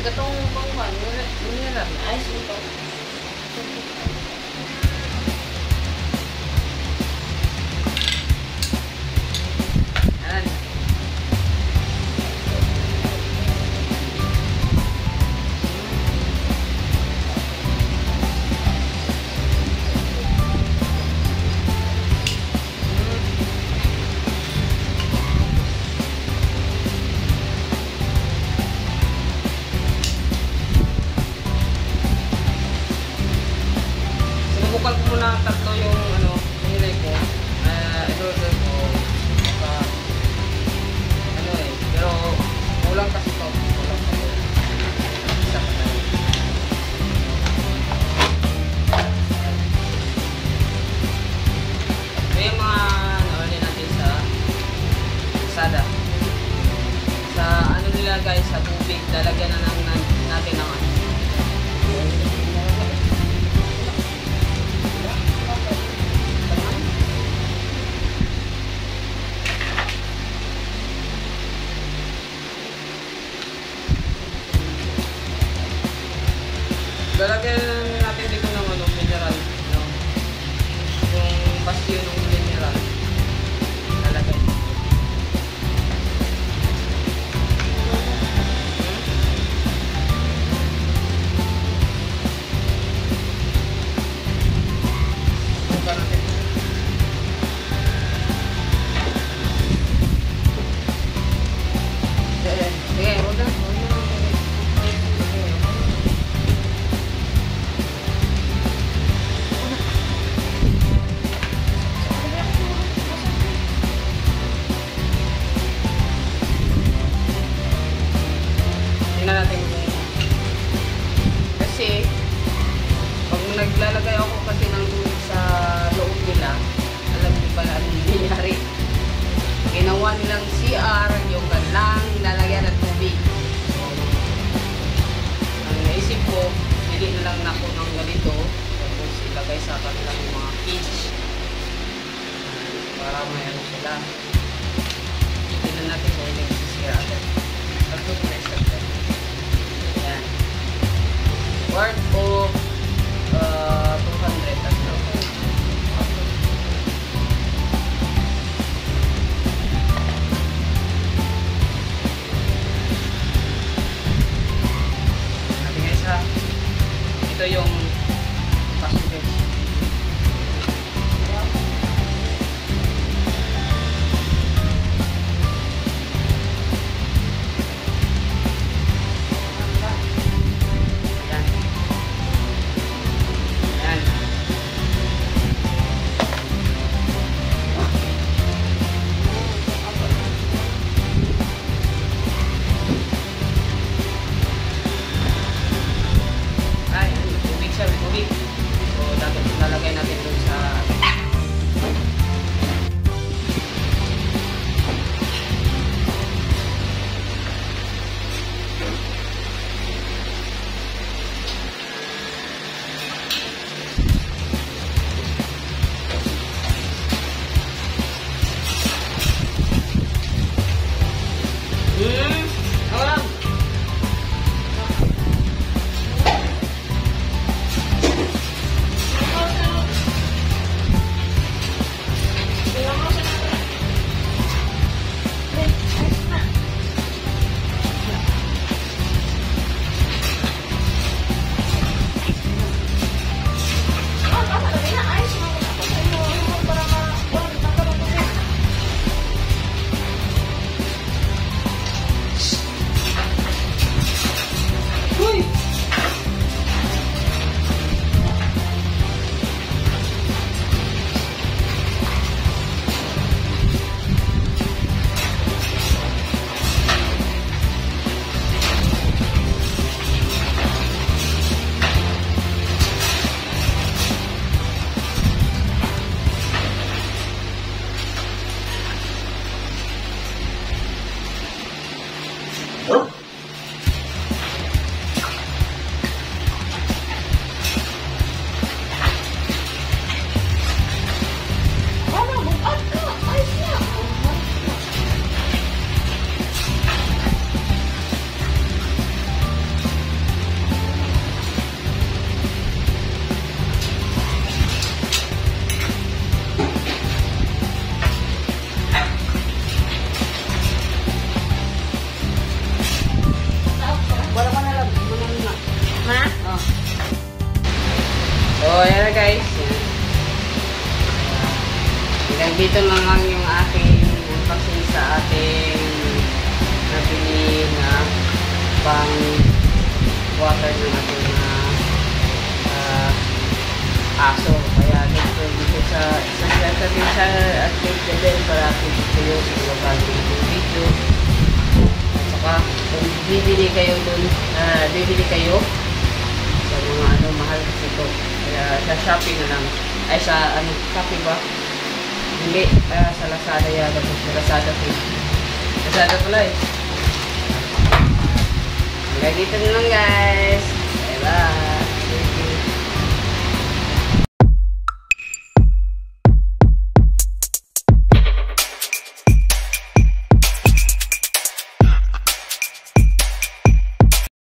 katong pangwan, mineral, ice ito. Ayan. Sinubukan ko muna tatlo yung ano, pinili ko. I-order ko. Ano eh, pero kulang kasi ito. Kulang pa ito. Isa pa tayo. Ito yung mga nawali natin sa Lazada. Sa ano nila guys, sa tubig, lalagyan na natin ng ano. Lalagyan natin dito ng ano, mineral, no? Yung basyo ng mineral. Lalagyan. Buka natin. Sige, huwag na. Natin kasi pag naglalagay ako kasi ng tubig sa loob nila, alam niyo pala ang nangyayari, ginawa nilang CR yung ganlang lalagyan ng tubig. So ang naisip ko, hindi na lang ako ng ganito tapos ilagay sa kanilang mga cage para may ano sila. Tignan natin kung hindi nagsisira agad. Tatlo ko na start. Yan. Worth of 200 tatlo. Natin guys ha. Ito yung passengers. Wala ko na lang. Ma? Oh. So, ayan na guys. Yan. Hanggang dito na lang yung aking unboxing sa ating nabili na pang water ng ating aso. Kaya dito sa sabihin sa at din para kayo sa lokal video. At saka kung bibili kayo dun, bibili kayo sa mga mahal kasi ito. Kaya sa Shopee na lang. Ay sa Shopee ba? Hindi. Sa Lazada yata. Sa Lazada po. Lazada pala eh. Hanggang dito na lang guys. Bye bye.